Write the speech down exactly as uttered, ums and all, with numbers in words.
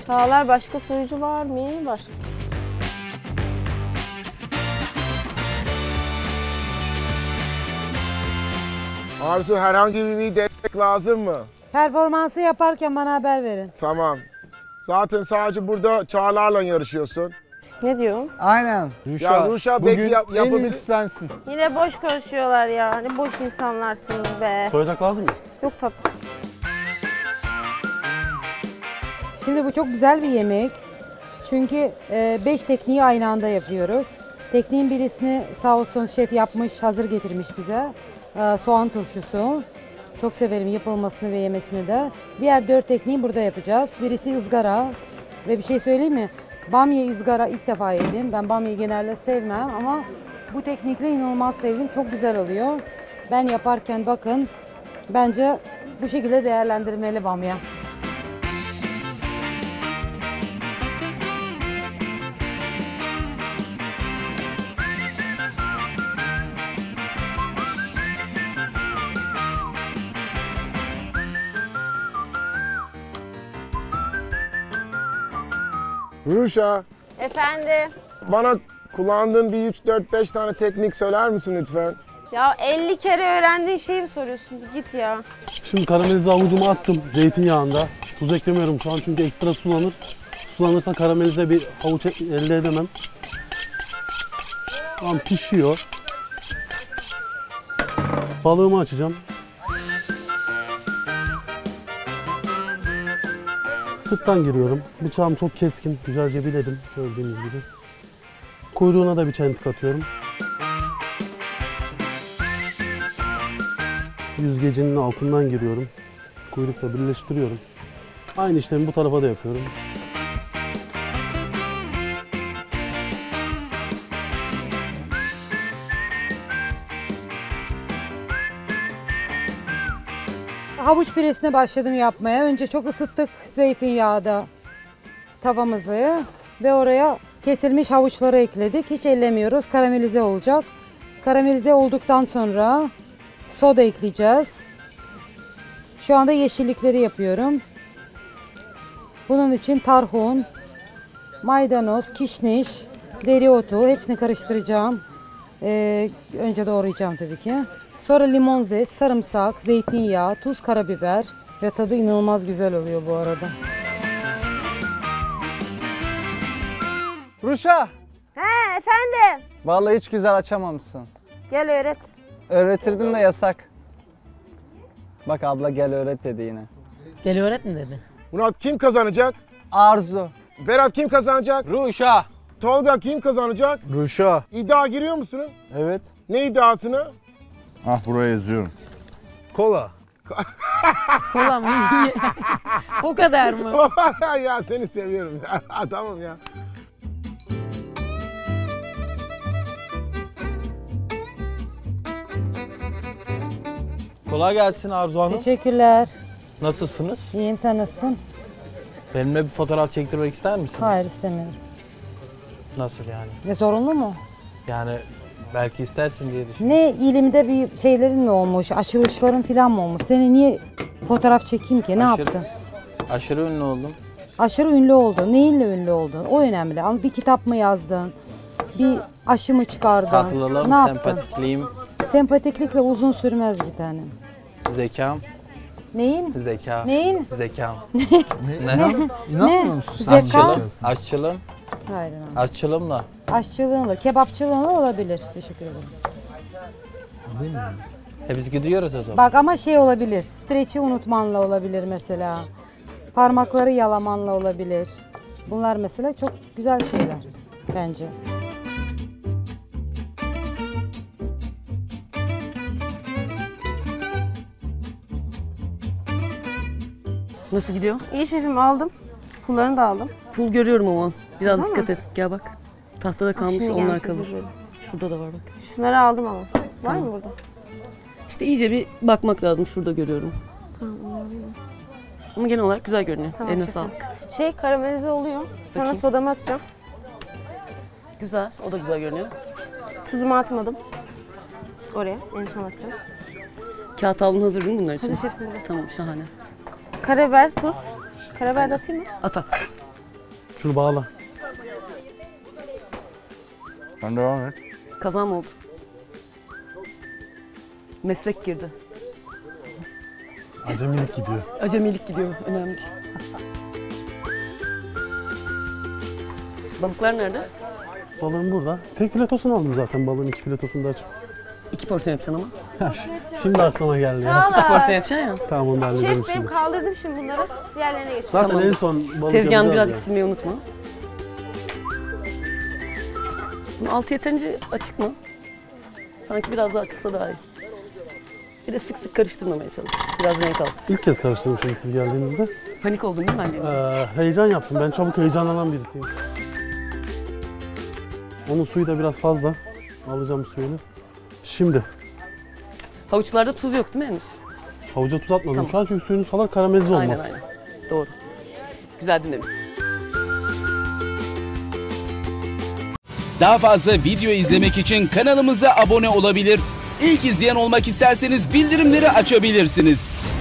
Çağlar başka sorucu var mı? Var. Arzu, herhangi bir destek lazım mı? Performansı yaparken bana haber verin. Tamam. Zaten sadece burada Çağlar'la yarışıyorsun. Ne diyor? Aynen. Ruşa, ya Ruşa bugün belki yap, en yapabilir. iyisi sensin. Yine boş konuşuyorlar ya. Ne boş insanlarsınız be. Soyacak lazım mı? Yok tatlım. Şimdi bu çok güzel bir yemek. Çünkü beş tekniği aynı anda yapıyoruz. Tekniğin birisini sağ olsun şef yapmış, hazır getirmiş bize. E, soğan turşusu. Çok severim yapılmasını ve yemesini de. Diğer dört tekniği burada yapacağız. Birisi ızgara. Ve bir şey söyleyeyim mi? Bamya ızgara ilk defa yedim. Ben bamyayı genelde sevmem ama bu teknikle inanılmaz sevdim. Çok güzel oluyor. Ben yaparken bakın, bence bu şekilde değerlendirmeli bamya. Ruşa, Efendim? bana kullandığın bir üç dört beş tane teknik söyler misin lütfen? Ya elli kere öğrendiğin şeyi mi soruyorsun? Bir git ya. Şimdi karamelize avucumu attım zeytinyağında. Tuz eklemiyorum şu an çünkü ekstra sulanır. Sulanırsa karamelize bir havuç elde edemem. Şu an pişiyor. Balığımı açacağım. Sırttan giriyorum. Bıçağım çok keskin. Güzelce biledim gördüğünüz gibi. Kuyruğuna da bir çentik atıyorum. Yüzgecinin altından giriyorum. Kuyrukla birleştiriyorum. Aynı işlemi bu tarafa da yapıyorum. Havuç püresine başladım yapmaya. Önce çok ısıttık zeytinyağda tavamızı ve oraya kesilmiş havuçları ekledik. Hiç ellemiyoruz. Karamelize olacak. Karamelize olduktan sonra soda ekleyeceğiz. Şu anda yeşillikleri yapıyorum. Bunun için tarhun, maydanoz, kişniş, dereotu hepsini karıştıracağım. Ee, önce doğrayacağım tabii ki. Sonra limon zest, sarımsak, zeytinyağı, tuz, karabiber ve tadı inanılmaz güzel oluyor bu arada. Ruşa, He efendim? vallahi hiç güzel açamamışsın. Gel öğret. Öğretirdin de yasak. Bak abla gel öğret dedi yine. Gel öğret mi dedi? Murat, kim kazanacak? Arzu. Berat, kim kazanacak? Ruşa. Tolga, kim kazanacak? Ruşa. İddia giriyor musunuz? Evet. Ne iddiasını? Ah, buraya yazıyorum. Kola. Kola mı? O kadar mı? Ya seni seviyorum ya. Tamam ya. Kolay gelsin Arzu Hanım. Teşekkürler. Nasılsınız? İyiyim, sen nasılsın? Benimle bir fotoğraf çektirmek ister misiniz? Hayır, istemiyorum. Nasıl yani? Ve zorunlu mu? Yani belki istersin diye düşündüm. Ne ilimde bir şeylerin mi olmuş, açılışların falan mı olmuş? Seni niye fotoğraf çekeyim ki? Ne Aşırı- yaptın? Aşırı ünlü oldum. Aşırı ünlü oldun. Neyinle ünlü oldun? O önemli. Ama bir kitap mı yazdın? Bir aşı mı çıkardın? Tatlılığım, Ne yaptın? sempatikliğim, Sempatiklikle uzun sürmez bir tane. zekam, Neyin? zeka. Neyin? Zekam. Ne? Zeka? Aşçılığım, aşçılığım, Hayır. hayır. aşçılığımla. Aşçılığınla, kebapçılığınla olabilir. Teşekkür ederim. E biz gidiyoruz o zaman. Bak ama şey olabilir. Streç'i unutmanla olabilir mesela. Parmakları yalamanla olabilir. Bunlar mesela çok güzel şeyler bence. Nasıl gidiyor? İyi şefim, aldım. Pullarını da aldım. Pul görüyorum ama. Biraz Tamam dikkat mı? et. Gel bak. Tahtada kalmış, Şimdi onlar gelmiş, kalır. özür dilerim. Şurada da var bak. Şunları aldım ama. Var mı burada? İşte iyice bir bakmak lazım. Şurada görüyorum. Tamam, onu alayım. Ama genel olarak güzel görünüyor. Tamam Eline şefim. sağlık. Şey, karamelize oluyor. Sonra Bakayım. sodamı atacağım. Güzel. O da güzel görünüyor. Tuzumu atmadım. Oraya en son atacağım. Kağıt havlun hazır değil mi bunlar için? Hazır şefim burada. Tamam, şahane. Karabiber, tuz. Karabiber de atayım mı? At at. Şunu bağla. Sen devam et. Kaza mı oldu? Meslek girdi. Acemilik gidiyor. Acemilik gidiyor. Önemli değil. Balıklar nerede? Balığım burada. Tek filetosunu aldım zaten, balığın iki filetosunu da açıp. İki porsiyon yapacaksın ama. Şimdi aklıma geldi ya. İki porsiyon yapacaksın ya. Tamam, onu da halledelim Şef benim şimdi. kaldırdım şimdi bunları. Diğerlerine geçiyorum. Zaten Tamam. en son balık Tezgahını yapacağız birazcık ya. silmeyi unutma. Bunun altı yeterince açık mı? Sanki biraz daha açılsa daha iyi. Bir de sık sık karıştırmamaya çalış. Biraz renk alsın. İlk kez karıştırdım şimdi siz geldiğinizde. Panik oldun değil mi annem? Ee, heyecan yaptım. Ben çabuk heyecanlanan birisiyim. Onun suyu da biraz fazla. Alacağım suyunu. Şimdi Havuçlarda tuz yok değil mi henüz? havuca tuz atmadım Tamam. şu an çünkü suyunu salar karamelize olmaz. Aynen aynen. Doğru. Güzel dinlemiş. Daha fazla video izlemek için kanalımıza abone olabilir. İlk izleyen olmak isterseniz bildirimleri açabilirsiniz.